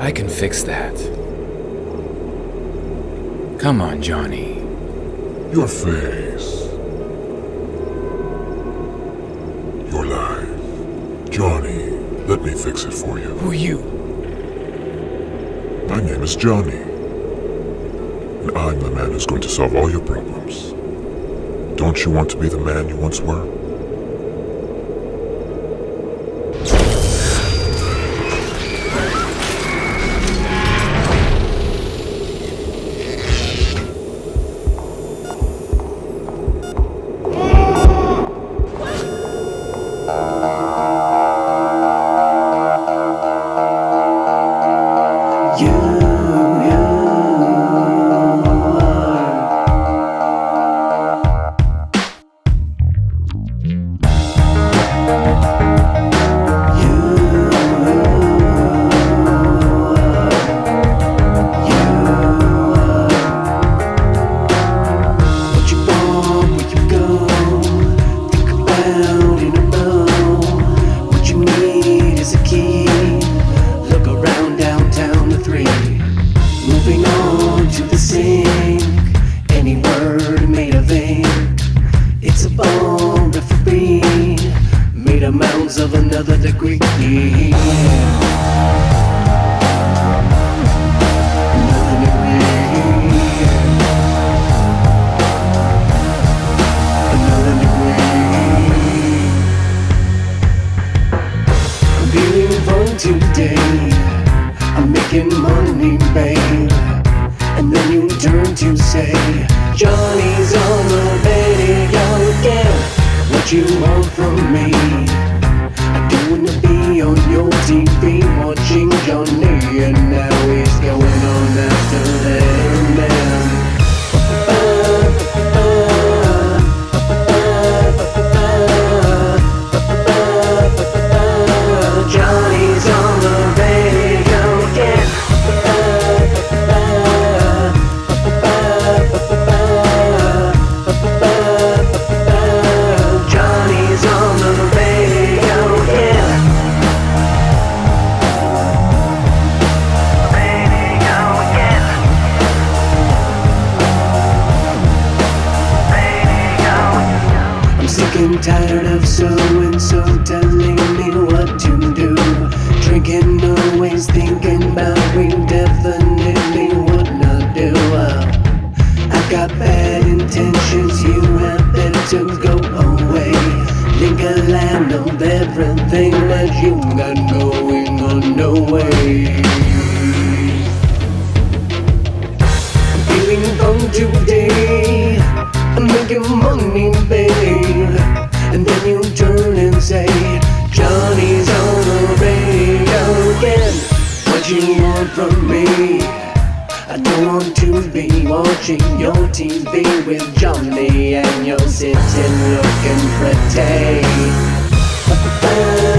I can fix that. Come on, Johnny. Your face. Your life. Johnny, let me fix it for you. Who are you? My name is Johnny. And I'm the man who's going to solve all your problems. Don't you want to be the man you once were? Amounts of another degree. I'm feeling fun today. I'm making money, babe. And then you turn to say, Johnny's on the radio again. What you want from me? I don't wanna be on your TV watching Johnny, and now he's going on after them. Johnny's on the radio again. I'm tired of so-and-so telling me what to do. Drinking always thinking about we definitely would not do. I've got bad intentions, you have better to go away. Think a land of everything that you got going on, no way. I'm feeling fun today, I'm making money, babe. And then you turn and say, Johnny's on the radio again. What you want from me? I don't want to be watching your TV with Johnny and you're sitting looking pretty.